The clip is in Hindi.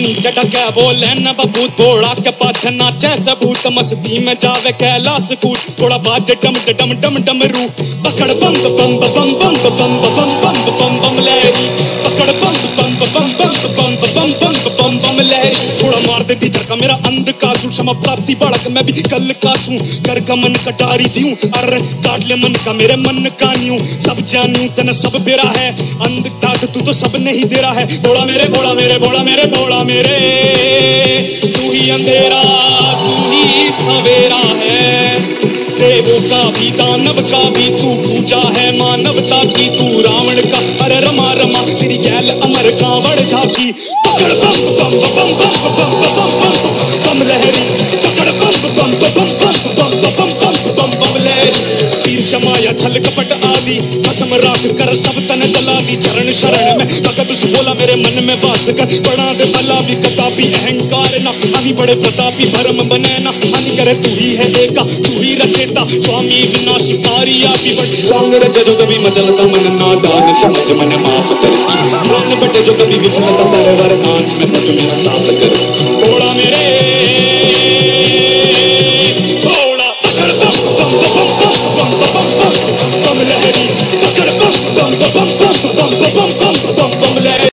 पानी चढ़ा के बोले न बबूत घोड़ा के पाछे नाचे सबूत मस्ती में जावे कैलाश कूट घोड़ा बाजे डम डम डम डमरू पकड़ बम बम बम बम बम बम बम बम बम लहरी पकड़ बम बम बम बम बम बम बम बम बम लहरी घोड़ा मार दे भीतर का मेरा अंधकासु क्षमा प्राप्ति बढ़क मैं भी कल कासू कर गमन कटारी दियूं अर काट ले मन का मेरे मन कानियूं सब जानूं तने सब बेरा है अंधकास तू तो सब नहीं दे रहा है बोला मेरे बोला मेरे बोला मेरे बोला मेरे तू ही अंधेरा तू ही सवेरा है देवों का भी दानव का भी तू पूजा है मानवता की तू रावण का अरे रमा रमा तेरी गैल अमर कांवड़ झाकी पकड़ बम बम बम बम बम बम बम बम लहरी पकड़ बम बम बम बम बम बम बम बम बम लहरी तीर शमाया छल कपट आदि कसम राख कर सब तन जला दी चरण शरण में भगत सु बोला मेरे मन में वास कर बड़ा दे भला भी कतापी अहंकार ना हानि बड़े प्रतापी भरम बने ना हानि करे तू ही है एका तू ही रचेता स्वामी विनाशकारी आपी बट सांग रच जो कभी मचलता मन नादान समझ मन माफ करती मान बटे जो कभी विफलता परवर कांच में पट मेरा साफ कर बोला मेरे